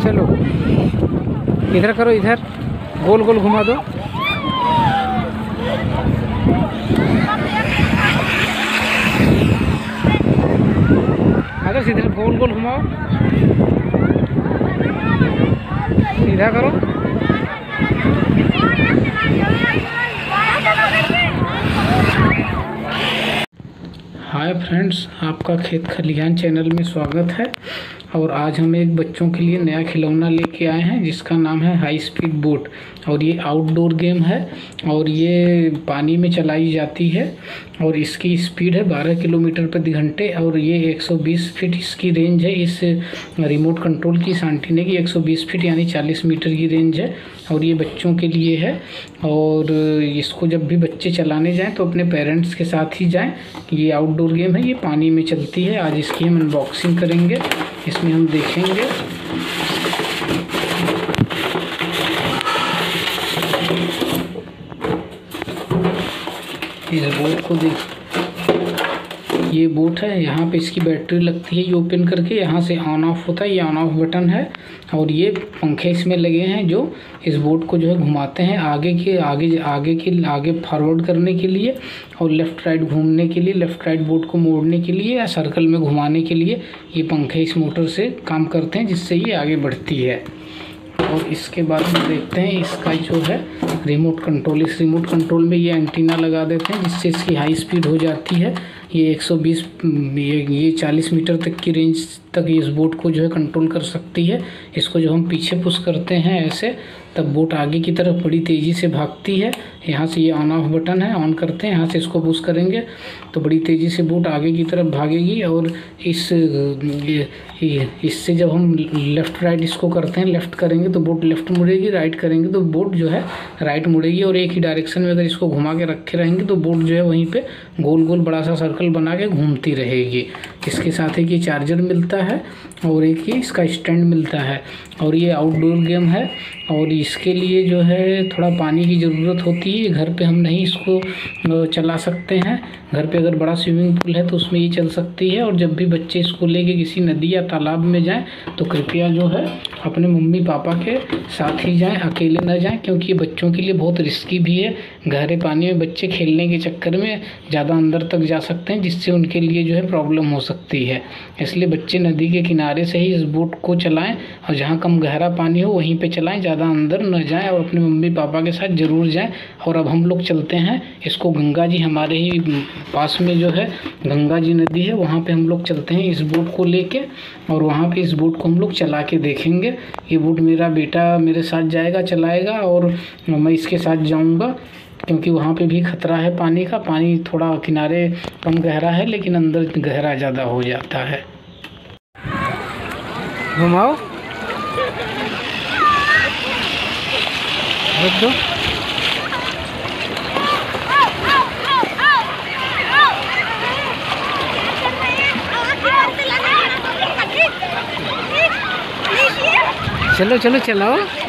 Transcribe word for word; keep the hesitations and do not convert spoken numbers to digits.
चलो इधर करो, इधर गोल गोल घुमा दो। अगर इधर गोल गोल घुमाओ, सीधा करो। हाय फ्रेंड्स, आपका खेत खलिहान चैनल में स्वागत है। और आज हम एक बच्चों के लिए नया खिलौना लेके आए हैं जिसका नाम है हाई स्पीड बोट। और ये आउटडोर गेम है और ये पानी में चलाई जाती है और इसकी स्पीड है बारह किलोमीटर प्रति घंटे और ये एक सौ बीस फीट इसकी रेंज है। इस रिमोट कंट्रोल की सांटीने की एक सौ बीस फीट यानी चालीस मीटर की रेंज है और ये बच्चों के लिए है। और इसको जब भी बच्चे चलाने जाएं तो अपने पेरेंट्स के साथ ही जाएं। ये आउटडोर गेम है, ये पानी में चलती है। आज इसकी हम अनबॉक्सिंग करेंगे, इसमें हम देखेंगे। इस बोट को देख, ये बोट है, यहाँ पे इसकी बैटरी लगती है। ये ओपन करके यहाँ से ऑन ऑफ होता है, ये ऑन ऑफ बटन है। और ये पंखे इसमें लगे हैं जो इस बोट को जो है घुमाते हैं आगे के आगे आगे के आगे फॉरवर्ड करने के लिए और लेफ़्ट राइट घूमने के लिए, लेफ़्ट राइट बोट को मोड़ने के लिए या सर्कल में घुमाने के लिए ये पंखे इस मोटर से काम करते हैं जिससे ये आगे बढ़ती है। और इसके बाद में देखते हैं इसका जो है रिमोट कंट्रोल। इस रिमोट कंट्रोल में ये एंटीना लगा देते हैं जिससे इसकी हाई स्पीड हो जाती है। ये एक सौ बीस ये ये चालीस मीटर तक की रेंज तक इस बोट को जो है कंट्रोल कर सकती है। इसको जो हम पीछे पुश करते हैं ऐसे, तब बोट आगे की तरफ बड़ी तेज़ी से भागती है। यहाँ से ये ऑन ऑफ बटन है, ऑन करते हैं, यहाँ से इसको पुश करेंगे तो बड़ी तेज़ी से बोट आगे की तरफ भागेगी। और इस इससे जब हम लेफ़्ट राइट इसको करते हैं, लेफ़्ट करेंगे तो बोट लेफ़्ट मुड़ेगी, राइट करेंगे तो बोट जो है राइट मुड़ेगी। और एक ही डायरेक्शन में अगर इसको घुमा के रखे रहेंगे तो बोट जो है वहीं पे गोल गोल बड़ा सा सर्कल बना के घूमती रहेगी। इसके साथ एक ये चार्जर मिलता है और एक ये इसका स्टैंड मिलता है। और ये आउटडोर गेम है और इसके लिए जो है थोड़ा पानी की ज़रूरत होती है। घर पे हम नहीं इसको चला सकते हैं। घर पे अगर बड़ा स्विमिंग पूल है तो उसमें ये चल सकती है। और जब भी बच्चे इसको लेके किसी नदी या तालाब में जाएं तो कृपया जो है अपने मम्मी पापा के साथ ही जाएं, अकेले ना जाएं, क्योंकि ये बच्चों के लिए बहुत रिस्की भी है। गहरे पानी में बच्चे खेलने के चक्कर में ज़्यादा अंदर तक जा सकते हैं जिससे उनके लिए जो है प्रॉब्लम हो सकती है। इसलिए बच्चे नदी के किनारे से ही इस बोट को चलाएं और जहाँ कम गहरा पानी हो वहीं पे चलाएं, ज़्यादा अंदर न जाएं और अपने मम्मी पापा के साथ ज़रूर जाएं। और अब हम लोग चलते हैं इसको, गंगा जी हमारे ही पास में जो है गंगा जी नदी है, वहाँ पे हम लोग चलते हैं इस बोट को लेके और वहाँ पे इस बोट को हम लोग चला के देखेंगे। ये बोट मेरा बेटा मेरे साथ जाएगा, चलाएगा और मैं इसके साथ जाऊँगा क्योंकि वहाँ पे भी खतरा है पानी का। पानी थोड़ा किनारे कम गहरा है लेकिन अंदर गहरा ज़्यादा हो जाता है। घुमाओ, रख दो। चलो चलो चलाओ।